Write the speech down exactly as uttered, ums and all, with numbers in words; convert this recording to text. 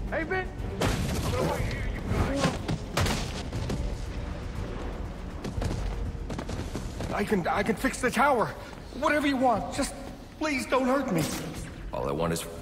Hey, Vince! I'm gonna wait here, you guys. I can, I can fix the tower. Whatever you want. Just please don't hurt me. All I want is